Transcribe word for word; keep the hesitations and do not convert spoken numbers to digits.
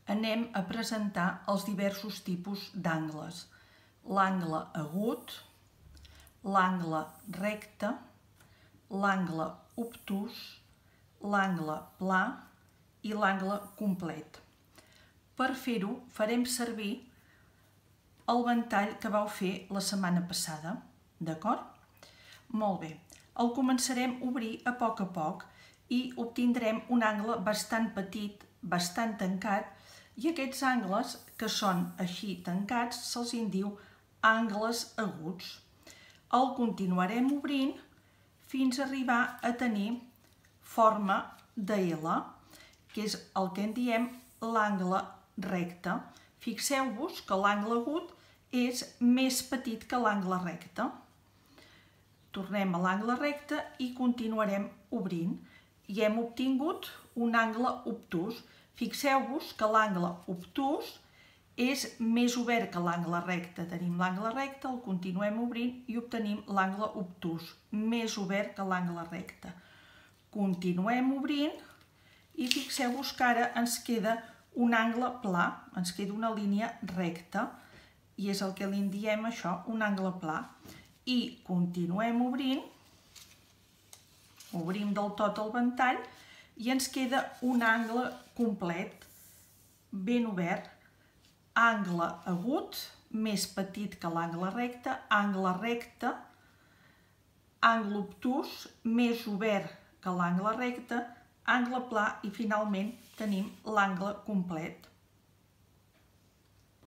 anem a presentar els diversos tipus d'angles. L'angle agut, l'angle recte, l'angle obtús, l'angle pla i l'angle complet. Per fer-ho farem servir el ventall que vau fer la setmana passada, d'acord? Molt bé, el començarem a obrir a poc a poc i obtindrem un angle bastant petit, bastant tancat, i aquests angles que són així tancats se'ls en diu angles aguts. El continuarem obrint fins a arribar a tenir forma de L, que és el que en diem l'angle recte. Fixeu-vos que l'angle agut és més petit que l'angle recte. Tornem a l'angle recte i continuarem obrint. I hem obtingut un angle obtús. Fixeu-vos que l'angle obtús és més obert que l'angle recte. Tenim l'angle recte, el continuem obrint i obtenim l'angle obtús, més obert que l'angle recte. Continuem obrint i fixeu-vos que ara ens queda un angle pla, ens queda una línia recta, i és el que li diem això, un angle pla. I continuem obrint, obrim del tot el ventall i ens queda un angle complet, ben obert, angle agut, més petit que l'angle recte, angle recte, angle obtús, més obert que l'angle recte, angle pla i finalment tenim l'angle complet.